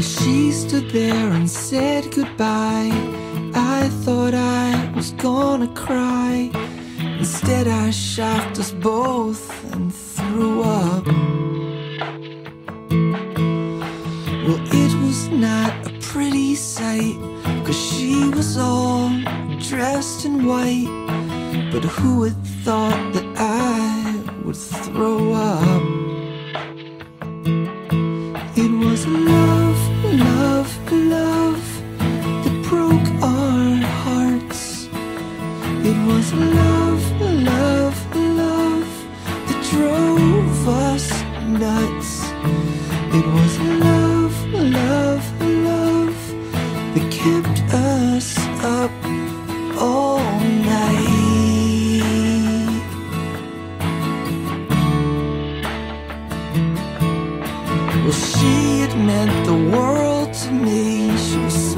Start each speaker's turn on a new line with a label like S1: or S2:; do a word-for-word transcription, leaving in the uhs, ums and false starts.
S1: As she stood there and said goodbye, I thought I was gonna cry. Instead I shocked us both and threw up. Well, it was not a pretty sight, 'cause she was all dressed in white. But who had thought that I would throw up? It was love, love, love that broke our hearts. It was love, love, love that drove us nuts. It was love, love, love that kept us up all night. Well, she had meant the world to me. She was